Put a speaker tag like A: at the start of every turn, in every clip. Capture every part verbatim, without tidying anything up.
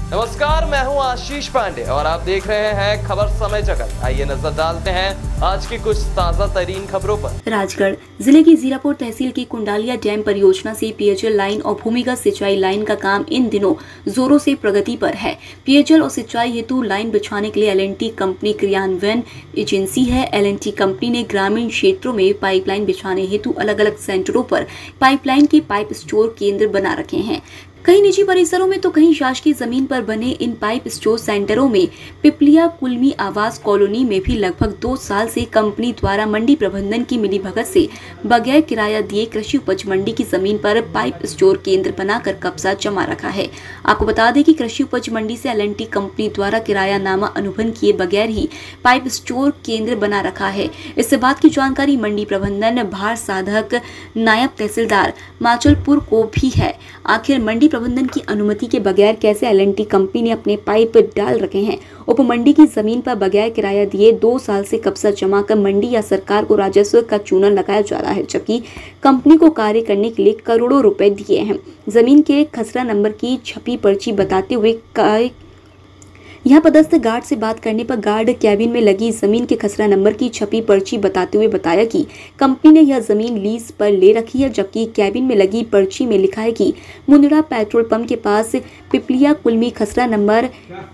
A: नमस्कार, मैं हूं आशीष पांडे और आप देख रहे हैं खबर समय जगत। आइए नजर डालते हैं आज की कुछ ताजा तरीन खबरों पर।
B: राजगढ़ जिले की जीरापुर तहसील की कुंडालिया डैम परियोजना से पेयजल लाइन और भूमिगत सिंचाई लाइन का काम इन दिनों जोरों से प्रगति पर है। पेयजल और सिंचाई हेतु लाइन बिछाने के लिए एल एंड टी कंपनी क्रियान्वयन एजेंसी है। एल एंड टी कंपनी ने ग्रामीण क्षेत्रों में पाइपलाइन बिछाने हेतु अलग अलग सेंटरों पर पाइपलाइन के पाइप स्टोर केंद्र बना रखे हैं। कई निजी परिसरों में तो कहीं शासकीय जमीन पर बने इन पाइप स्टोर सेंटरों में पिपलिया कुलमी आवास कॉलोनी में भी लगभग दो साल से कंपनी द्वारा मंडी प्रबंधन की मिलीभगत से बगैर किराया दिए कृषि उपज मंडी की जमीन पर पाइप स्टोर केंद्र बनाकर कब्जा जमा रखा है। आपको बता दें कि कृषि उपज मंडी से एल एंड टी कंपनी द्वारा किरायानामा अनुबंध किए बगैर ही पाइप स्टोर केंद्र बना रखा है। इस बात की जानकारी मंडी प्रबंधन भार साधक नायब तहसीलदार माचलपुर को भी है। आखिर मंडी प्रबंधन की अनुमति के बगैर कैसे एल एंड टी कंपनी ने अपने पाइप डाल रखे हैं। उपमंडी की जमीन पर बगैर किराया दिए दो साल से कब्जा जमा कर मंडी या सरकार को राजस्व का चूना लगाया जा रहा है, जबकि कंपनी को कार्य करने के लिए करोड़ों रुपए दिए हैं। जमीन के खसरा नंबर की छपी पर्ची बताते हुए यहाँ पदस्थ गार्ड से बात करने पर गार्ड कैबिन में लगी जमीन के खसरा नंबर की छपी पर्ची बताते हुए बताया कि कंपनी ने यह जमीन लीज पर ले रखी है, जबकि कैबिन में लगी पर्ची में लिखा है कि मुंदड़ा पेट्रोल पंप के पास पिपलिया कुलमी खसरा नंबर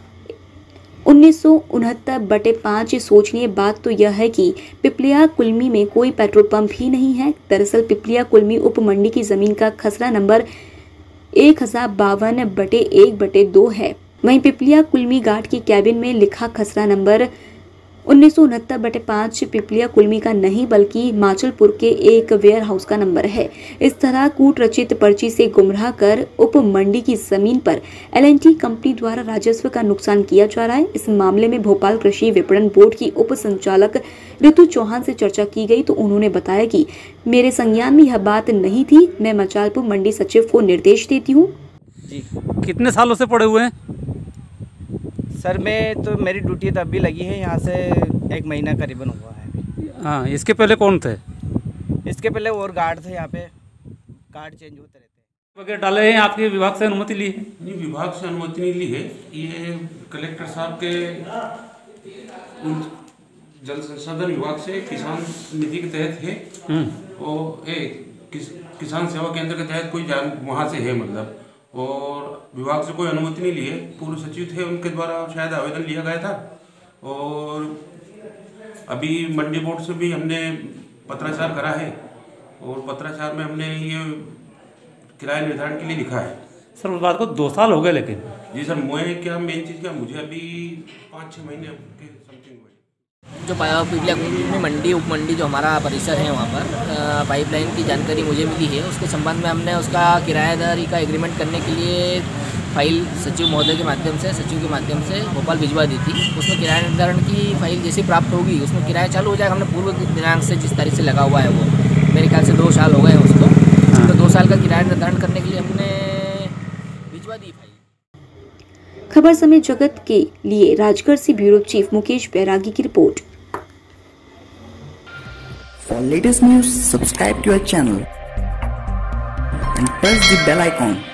B: उन्नीस सौ उनहत्तर बटे पाँच। सोचनीय बात तो यह है कि पिपलिया कुलमी में कोई पेट्रोल पंप ही नहीं है। दरअसल पिपलिया कुलमी उप मंडी की जमीन का खसरा नंबर एक हजार बावन बटे एक बटे दो है। वहीं पिपलिया कुलमी घाट की कैबिन में लिखा खसरा नंबर उन्नीस सौ उनहत्तर बटे पाँच पिपलिया कुलमी का नहीं बल्कि माचलपुर के एक वेयर हाउस का नंबर है। इस तरह कूट रचित पर्ची से गुमराह कर उप मंडी की जमीन पर एल एंड टी कंपनी द्वारा राजस्व का नुकसान किया जा रहा है। इस मामले में भोपाल कृषि विपणन बोर्ड की उप संचालक ऋतु चौहान से चर्चा की गई तो उन्होंने बताया कि मेरे संज्ञान में यह बात नहीं थी। मैं माचलपुर मंडी सचिव को निर्देश देती हूँ।
C: कितने सालों से पड़े हुए हैं
D: सर? मैं तो मेरी ड्यूटी तब भी लगी है, यहाँ से एक महीना करीबन हुआ है।
C: हाँ, इसके पहले कौन थे?
D: इसके पहले और गार्ड थे, यहाँ पे गार्ड चेंज होते रहते
C: वगैरह डाले हैं। आपके विभाग से अनुमति ली है?
E: नहीं, विभाग से अनुमति नहीं ली है। ये कलेक्टर साहब के जल संसाधन विभाग से किसान निधि के तहत है और एक किस, किसान सेवा केंद्र के तहत कोई जान वहाँ से है मतलब, और विभाग से कोई अनुमति नहीं ली है। पूर्व सचिव थे, उनके द्वारा शायद आवेदन लिया गया था और अभी मंडी बोर्ड से भी हमने पत्राचार करा है और पत्राचार में हमने ये किराया निर्धारण के लिए लिखा है।
C: सर उस बात को दो साल हो गए लेकिन।
E: जी सर, मैं क्या मेन चीज़ क्या मुझे अभी पाँच छः महीने के समथिंग हुए।
F: जो पिपलिया कुलमी मंडी उप मंडी जो हमारा परिसर है वहाँ पर पाइपलाइन की जानकारी मुझे मिली है। उसके संबंध में हमने उसका किराएदारी का एग्रीमेंट करने के लिए फाइल सचिव महोदय के माध्यम से सचिव के माध्यम से भोपाल भिजवा दी थी। उसमें किराया निर्धारण की फाइल जैसे प्राप्त होगी उसमें किराया चालू हो जाएगा। हमने पूर्व दिनांक से जिस तारीख से लगा हुआ है वो मेरे ख्याल से दो साल हो गए हैं उसको, तो दो साल का किराया निर्धारण करने के लिए हमने भिजवा दी फाइल।
B: खबर समय जगत के लिए राजगढ़ से ब्यूरो चीफ मुकेश बैरागी की report.
G: For latest news, subscribe to our channel and press the bell icon.